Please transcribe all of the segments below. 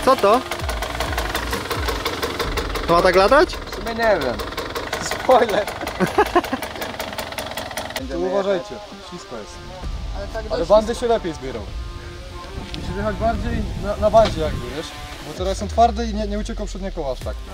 Co to? To ma tak latać? W sumie nie wiem. Spoiler. Tu uważajcie, ślisko jest. Ale bandy się lepiej zbierał. Musisz jechać bardziej na bandzie jakby, wiesz? Bo teraz są twarde i nie uciekał przednie koła aż tak.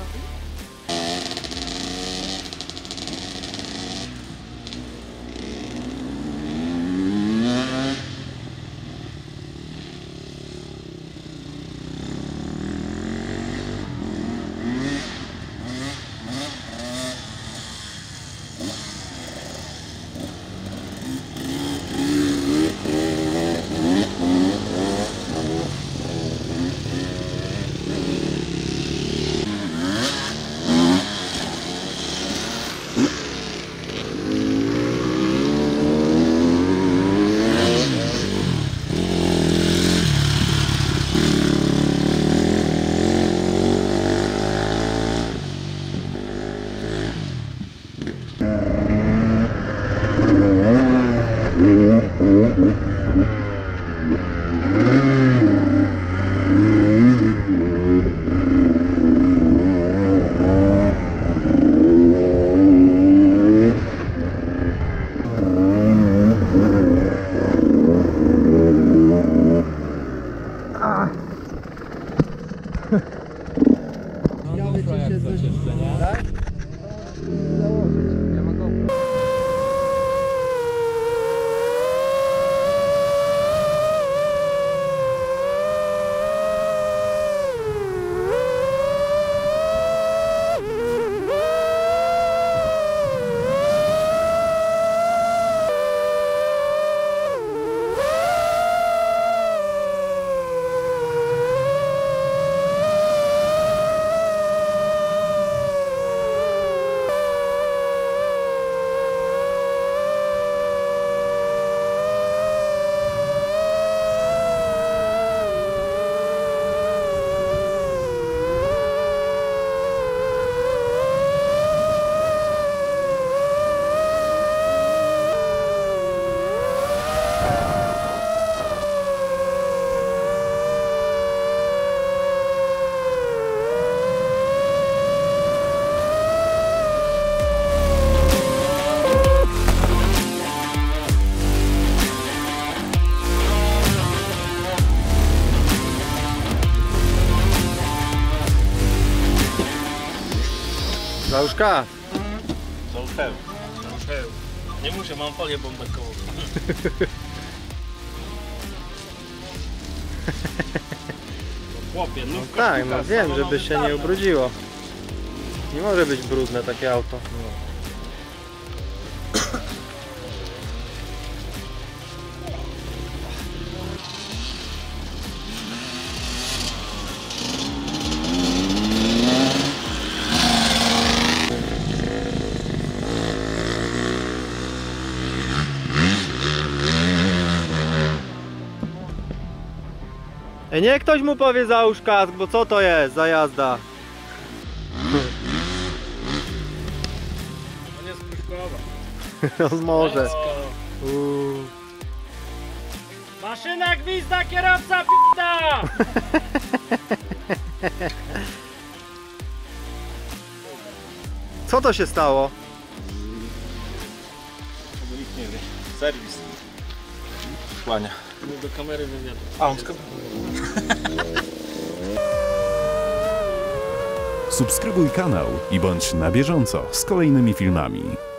Załuszka! Załuszkę. Nie muszę, mam folię bombekową. Chłopie, no tak, no wiem, żeby się nie ubrudziło. Nie może być brudne takie auto. Ej, niech ktoś mu powie załóż kask, bo co to jest za jazda? To nie spruszkowa. No może. Maszyna gwizda, kierowca p***a! Co to się stało? Tego nikt nie wie. Serwis. Kłania. Do kamery wywiadu. A, on z kamery. Subskrybuj kanał i bądź na bieżąco z kolejnymi filmami.